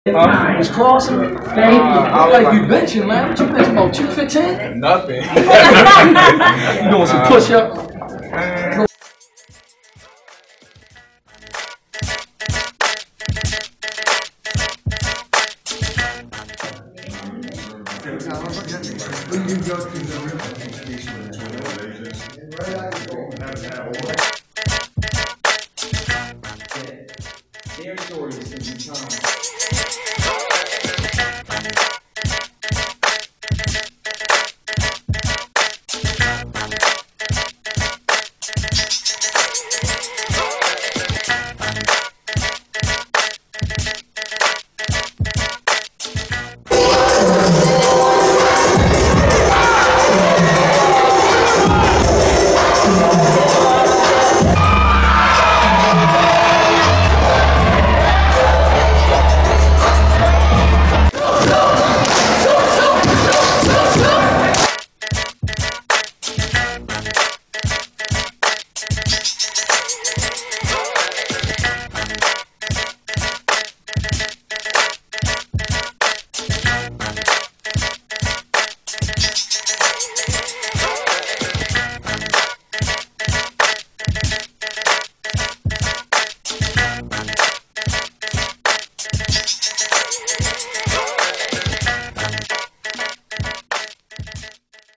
Was crossing. Thank you. I like you benching, man. What you benching about 215? Nothing. You doing some push-ups? When you go to the river,